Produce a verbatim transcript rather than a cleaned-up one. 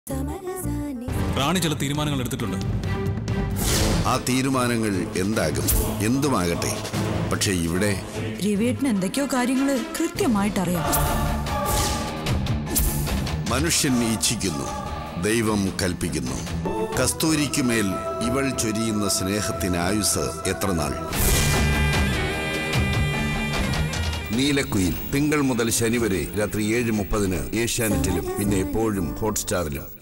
റാണി ചില തീരുമാനങ്ങൾ എടുത്തിട്ടുണ്ട്. ആ തീരുമാനങ്ങൾ എന്താകും? എന്തുമാകട്ടെ, പക്ഷെ ഇവിടെ രവിയേട്ടന് എന്തൊക്കെയോ കാര്യങ്ങൾ കൃത്യമായിട്ടറിയാം. മനുഷ്യൻ ഇച്ഛിക്കുന്നു, ദൈവം കൽപ്പിക്കുന്നു. കസ്തൂരിക്കുമേൽ ഇവൾ ചൊരിയുന്ന സ്നേഹത്തിന് ആയുസ് എത്ര നാൾ? നീലക്കുയിൽ തിങ്കൾ മുതൽ ശനി വരെ രാത്രി ഏഴ് മുപ്പതിന് ഏഷ്യാനെറ്റിലും പിന്നെ എപ്പോഴും ഹോട്ട്സ്റ്റാറിലും.